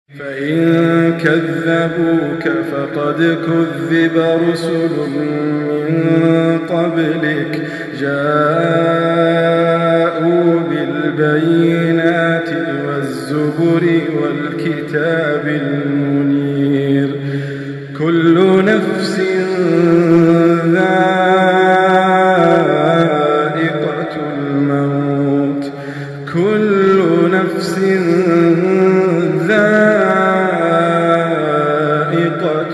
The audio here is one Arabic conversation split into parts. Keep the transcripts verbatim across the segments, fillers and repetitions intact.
فإن كذبوك فقد كذب رسل من قبلك جاءوا بالبينات والزبر والكتاب المنير كل نفس ذائقة الموت كل نفس ذائقة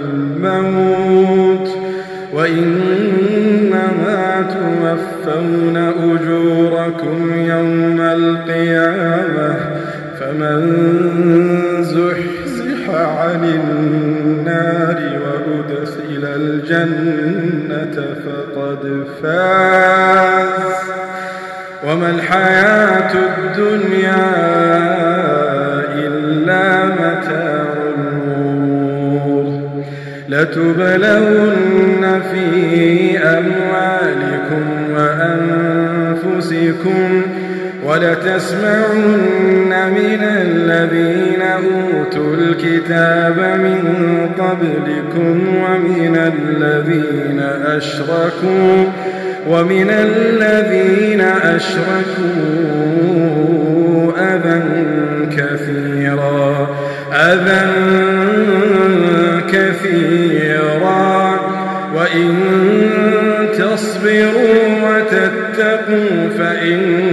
الموت وإنما توفون أجوركم يوم القيامة فمن زحزح عن النار وأدخل الجنة فقد فاز وما الحياة الدنيا إلا متاع الغرور لتبلون في أموالكم وأنفسكم ولتسمعن من الذين أوتوا الكتاب من قبلكم ومن الذين أشركوا ومن الذين أشركوا أذى كثيرا أذى كثيرا وإن تصبروا وتتقوا فإن